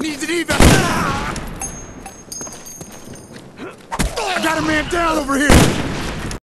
needs an evac. I got a man down over here.